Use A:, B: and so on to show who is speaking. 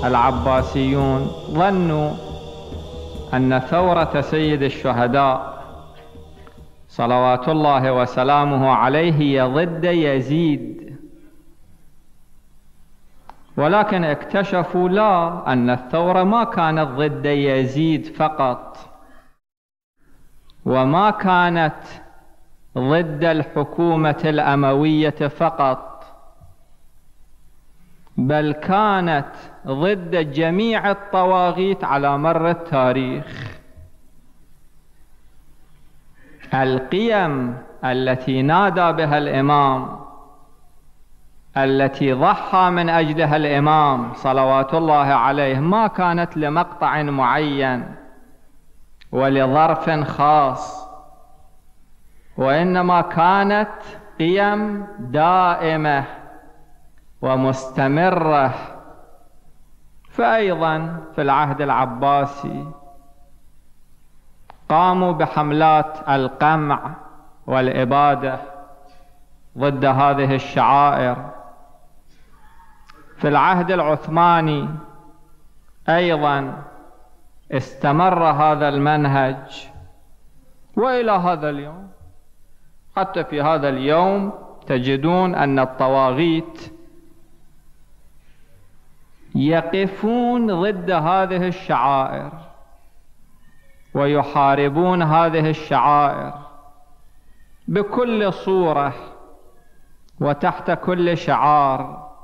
A: العباسيون ظنوا أن ثورة سيد الشهداء صلوات الله وسلامه عليه هي ضد يزيد، ولكن اكتشفوا لا، أن الثورة ما كانت ضد يزيد فقط، وما كانت ضد الحكومة الأموية فقط، بل كانت ضد جميع الطواغيت على مر التاريخ. القيم التي نادى بها الإمام، التي ضحى من أجلها الإمام صلوات الله عليه، ما كانت لمقطع معين ولظرف خاص، وإنما كانت قيم دائمة ومستمرة. فأيضا في العهد العباسي قاموا بحملات القمع والإبادة ضد هذه الشعائر. في العهد العثماني أيضا استمر هذا المنهج، وإلى هذا اليوم، حتى في هذا اليوم تجدون أن الطواغيت يقفون ضد هذه الشعائر ويحاربون هذه الشعائر بكل صورة وتحت كل شعار.